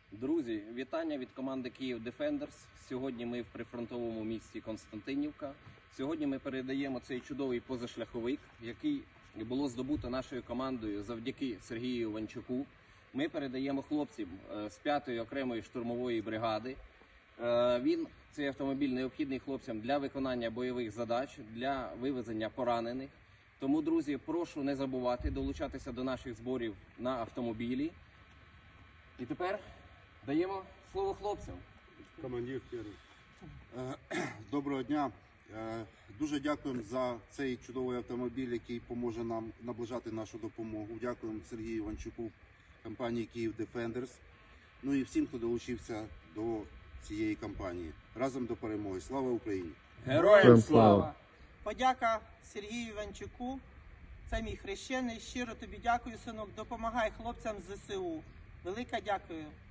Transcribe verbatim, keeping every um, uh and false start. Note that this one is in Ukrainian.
Друзі, вітання від команди Київ Defenders. Сьогодні ми в прифронтовому місті Константинівка. Сьогодні ми передаємо цей чудовий позашляховик, який було здобуто нашою командою завдяки Сергію Іванчуку. Ми передаємо хлопцям з п'ятої окремої штурмової бригади. Він, цей автомобіль, необхідний хлопцям для виконання бойових задач, для вивезення поранених. Тому, друзі, прошу не забувати долучатися до наших зборів на автомобілі. І тепер даємо слово хлопцям. Командир перший. Доброго дня. Дуже дякуємо за цей чудовий автомобіль, який поможе нам наближати нашу допомогу. Дякуємо Сергію Іванчуку, компанії Київ Defenders. Ну і всім, хто долучився до цієї кампанії. Разом до перемоги. Слава Україні! Героям слава! Подяка Сергію Іванчуку. Це мій хрещений. Щиро тобі дякую, синок. Допомагай хлопцям з зе се у. Велике дякую.